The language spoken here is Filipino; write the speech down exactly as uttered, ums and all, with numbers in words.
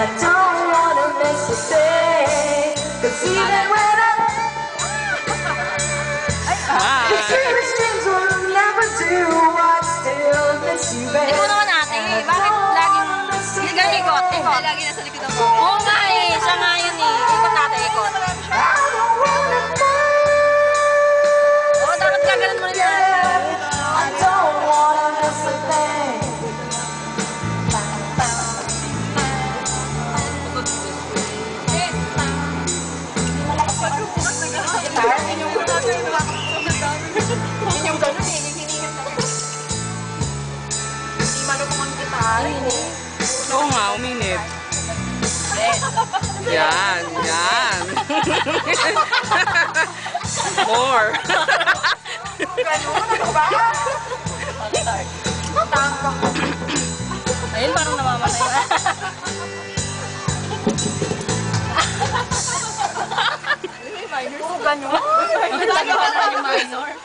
I don't wanna miss a thing. 'Cause even when I Serious dreams will never do. I still miss you, babe. Ikaw naman ate, bakit laging ikot, ikot, ikot? Lagi nasa likod ng mga. Oo nga eh, siya nga yun eh. Ikot natin, ikot. Oo, dapat gagalan mo rin natin. I don't wanna miss a thing. Oo nga, uminit. Yan, yan. More. Ayun, parang namamatay na. Oo, ganun. Lagi pa na yung minor.